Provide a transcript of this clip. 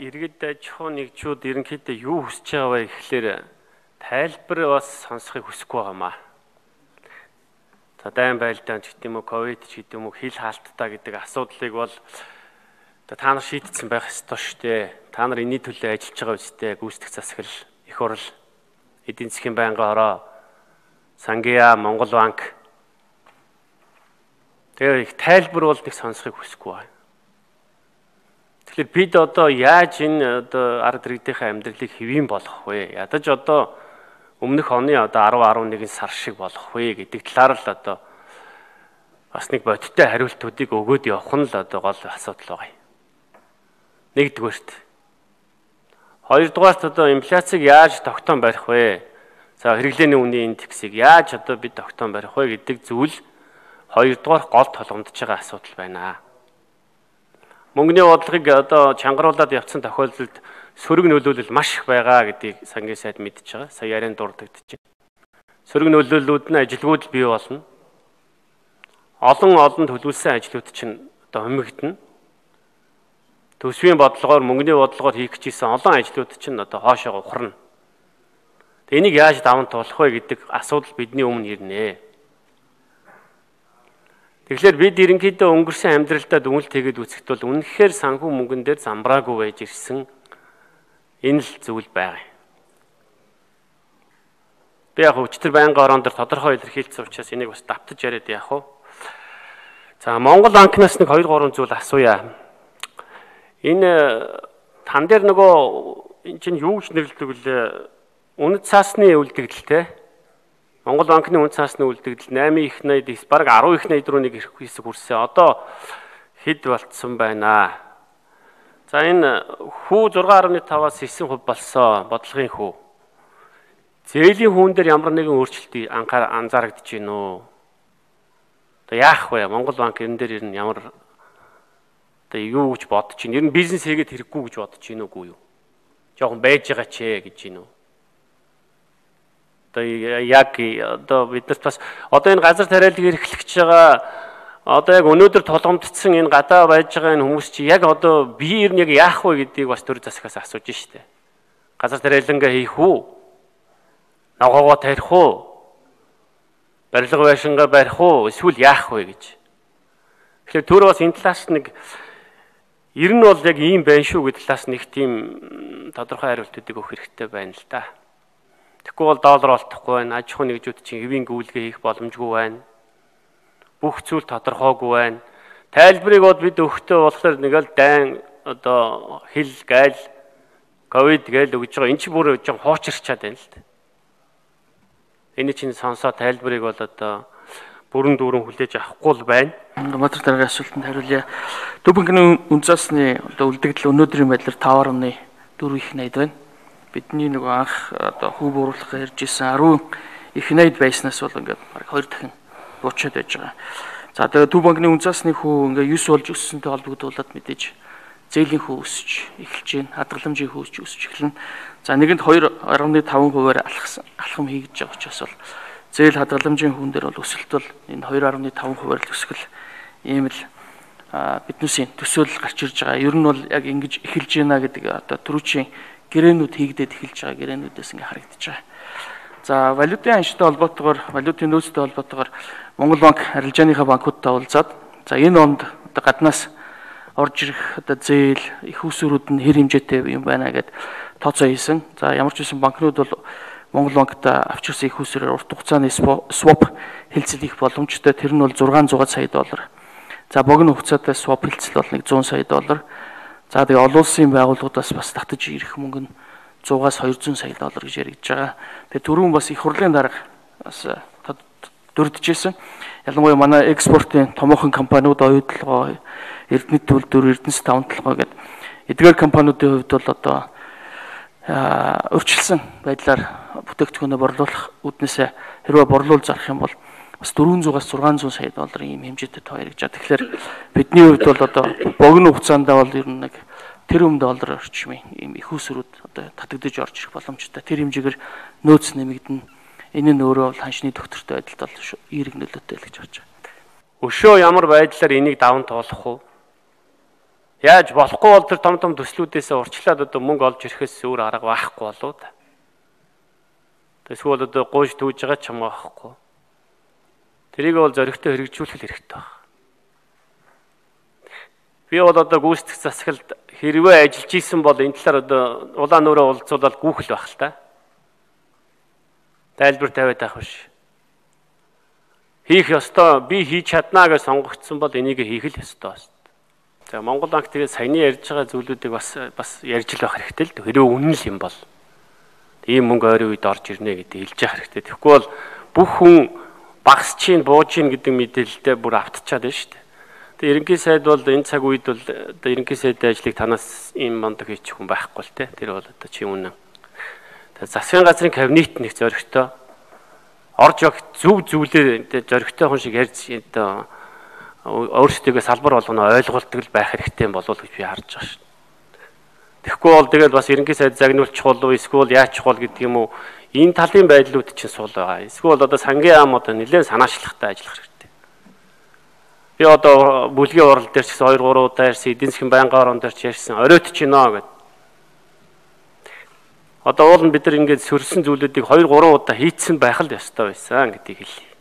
иргэд аж ахуй нэгжүүд ерөнхийдөө юу хүсэж байгаа вэ гэхлээр тайлбар бас сонсохыг хүсэхгүй байгаамаа. За дайн байлдаан ч гэдэм үү, ковид ч гэдэм үү, хил хаалттай гэдэг асуудлыг бол та нар шийдсэн байх ёстой шүү дээ. Та нар энэний төлөө ажиллаж байгаа үстэй гүйцэтгэх засаглал, их хурл, эдийн засгийн байнгын хороо, Сангия, Монгол банк. Тэгээ их тайлбар бол нэг сонсохыг хүсэхгүй байна. Тэгэхээр бид одоо яаж энэ одоо ард иргэдийнхээ амьдралыг хэвийн болгох вэ? Ядаж одоо өмнөх оны одоо 10-11 сар шиг болгох вэ гэдэг талаар л одоо бас нэг бодиттой хариултуудыг өгөөд явах нь л одоо гол асуудал байгаа юм. Нэгдүгээрт. Хоёрдугаарт одоо инфляцийг яаж тогтоон барих вэ? За хэрэглээний үнийн индексийг яаж одоо бид тогтоон барих вэ гэдэг зүйл хоёрдугаар гол толгомдож байгаа асуудал байна. Мөнгөний бодлогыг одоо чангаруулад явсан тохиолдолд сөрөг нөлөөлөл маш их байгаа гэдгийг сангийн сайд мэдж байгаа. Сая ярианд дурддагдаж байна. Сөрөг нөлөөллүүд нь ажилгүйд бий болно. Олон төлөвлөсөн ажлууд чинь одоо хумигдана. Төсвийн бодлогоор мөнгөний бодлогоор хийх гэжсэн олон ажлууд чинь одоо хоошоо ухарна. Энийг яаж даван туулах вэ гэдэг асуудал бидний өмнө ирнэ. Тэгэхээр бид ерөнхийдөө өнгөрсөн амьдралдаа дүнэлт хийгээд үзэхэд бол үнэхээр санхүү мөнгөн дээр замбраагүй байж ирсэн энэ л зүйл байгаа юм. Би яг өчтөр байнгын орон дээр тодорхой илэрхийлсэн учраас энийг бас давтаж яриад яах вэ? За Монгол банкнаас нэг 2-3 зүйл асууя. Энэ тан дээр нөгөө эн чинь юу гэж нэрлэдэг вэ? Үнэт цаасны үлдэгдэл те. Монгол банкны үнэт цаасны үлдэгдэл 8.80 бараг 10.80 руу нэг ирэх хэсэг хүрсэн. Одоо хэд болцсон байна? За энэ хүү 6.5-аас 9% болсон бодлогын хүү. Зээлийн хүүн дээр ямар нэгэн өөрчлөлт анзаарэгдэж байна уу? Одоо яах вэ? Монгол банк энэ дээр ер нь ямар одоо юу гэж бодож байна? Ер нь бизнес хийгээд хэрэггүй гэж бодож байна уугүй юу? Жохон байж байгаа ч гэж байна уу? Одоо яг одоо биднээс бас одоо энэ газар тариалыг эрхлэгч байгаа одоо яг өнөөдөр толгомдсон энэ гадаа байж байгаа энэ хүмүүс чи яг одоо би ер нь яг яах вэ гэдгийг бас төр засгаас асууж штэ. Газар тариалангаа хийх үү? Ногоогоо тарих уу? Барилга байшингаа барих уу? Эсвэл яах вэ гэж. Тэгэхээр төр бас энэ талаас нэг ер нь бол яг ийм байна шүү гэдэг талаас нэг тийм тодорхой хариултуудыг өгөх хэрэгтэй байна л да. Тэгэхгүй бол доллар олдохгүй байна. Аж ахуй нэгжүүд чинь хэвийн гүйлгээ хийх боломжгүй байна. Бүх зүйл тодорхойгүй байна. Тайлбарыг бол бид өгөхдөө болохоор нэг л дайн одоо хил гайл ковид гээл өгж байгаа. Энд чинь бүр жоо хуучирчаад байна л да. Энэ чинь сонсоо тайлбарыг бол одоо бүрэн дүүрэн хүлээж авахгүй л байна. Матер дараагийн асуултанд хариулъя. Төв банкны үнцасны одоо үлдэгдэл өнөөдрийн байдлаар 5.4 их 80 байна. Бидний нэг анх одоо хүү бууруулах ярьж исэн 10 их 80 байснаас бол ингээд баг 2 дахин буучаад байж байгаа. За тэгээ төв банкны үнцасны хүү ингээд 9 болж өссөнтэй холбогдуулаад мэдээж зээлийн хүү өсөж эхэлж байна. Хадгаламжийн хүү өсөж эхэлнэ. За нэгэнд 2.5%-аар алхам хийгдэж байгаа учраас бол зээл хадгаламжийн хүн дээр бол өсөлт бол энэ 2.5%-аар л өсгөл ийм л биднээсийн төсөөлөл гарч ирж байгаа. Ер нь бол яг ингэж эхэлж байна гэдэг одоо түрүүчийн гэрээнүүд хийгдээд эхэлж байгаа гэрээнүүдээс ингээ харагдаж байгаа. За валютын анштай холбоотойгоор валютын нөөцтэй холбоотойгоор Монгол банк арилжааныхаа банкудтай уулзаад за энэ онд одоо гаднаас орж ирэх одоо зээл их усрууд нь хэр хэмжээтэй юм байна гэд тооцоо хийсэн. За ямар ч байсан банкнууд бол Монгол банктай авчирсан их усрээр урт хугацааны swap хэлцэл хийх боломжтой. Тэр нь бол 600 сая доллар. За богино хугацаатай swap хэлцэл бол 100 сая доллар. За тэгээ олон улсын байгууллагуудаас бас татаж ирэх мөнгө нь 100-аас 200 сая доллар гэж яригдж байгаа. Тэгээ түрүүн бас их хурлын дарга бас дурджсэн. Ялангуяа манай экспортын томоохон компаниуд оюутлогоо, Эрдэнэт төлөвлөлтөөр Эрдэнэс тавталгоо гэдэг эдгээр компаниудын хувьд бол одоо өөрчилсөн байдлаар бүтээгдэхүүнээ борлуулах үднээсээ хэрвээ борлуул зарах юм бол бас 400-аас 600 сая долларын ийм хэмжээтэй тоо яригдж байгаа. Тэгэхээр бидний хувьд бол одоо богино хугацаанд бол ер нь нэг тэрбум доллар орчмын ийм их усрууд одоо татагдж орж ирэх боломжтой. Тэр хэмжээгээр нөөц нэмэгдэнэ. Энэ нь өөрөө бол ханшны төгтөртэй байдалд бол эерэг нөлөөтэй л гэж харж байна. Өшөө ямар байдлаар энийг даван туулах вэ? Яаж болохгүй бол тэр том төслүүдээс урьдчилаад одоо мөнгө олж ирэхээс өөр арга байхгүй болоо да. Эсвэл одоо гуйж түүж байгаа ч юм аахгүй. Тэрийг бол зоригтой хэрэгжүүлэх хэрэгтэй байна. Би бол одоо гүйцэтгэх засаглалд хэрвээ ажиллаж исэн бол энэ талаар одоо улаан нүрээ уулзуулаад гүүхэл байх л та. Тайлбар тавиад байх биш. Хийх ёстой, би хийж чаднаа гэж сонгогдсон бол энийг хийх л ёстой. За Монгол банк тэгээд саяны ярьж байгаа зүйлүүдийг бас ярьж л байх хэрэгтэй л дээ. Хэрвээ үнэн л юм бол ийм мөнгө ойрын үед орж ирнэ гэдэг хэлж явах хэрэгтэй. Тэгэхгүй бол бүх хүн багс чинь бууж ийн гэдэг мэдээлэлтэй бүр автчихад байна шүү дээ. Тэгээ ерөнхий сайд бол энэ цаг үед бол одоо ерөнхий сайдын ажлыг танаас ийм мондог хийчих хүн байхгүй л те. Тэр бол одоо чи үнэн. Тэгээ засгийн газрын кабинет нэг зоригтой орж явах зөв зүйлээ зоригтой хүн шиг ярьж одоо өөрсдөө салбар болгоно ойлгуулдаг л байх хэрэгтэй болов уу гэж би харж байгаа шүү. Тэгэхгүй бол тэгэл бас ерөнхий сайд загнуулчих болов эсвэл яачих бол гэдэг юм уу энэ талын байдлууд чинь сул байгаа. Эсвэл одоо сангийн ам одоо нэлээд санаачлагтай ажиллах хэрэгтэй. Би одоо бүлгийн урал дээр ч гэсэн 2 3 удаа ярьсан, эдийн засгийн байнгын орон дээр ч ярьсан. Оройтч гинэ гэд. Одоо уул нь бид нар ингээд сөрсөн зүйлүүдийг 2 3 удаа хийцэн байх л ёстой байсан гэдгийг хэлье.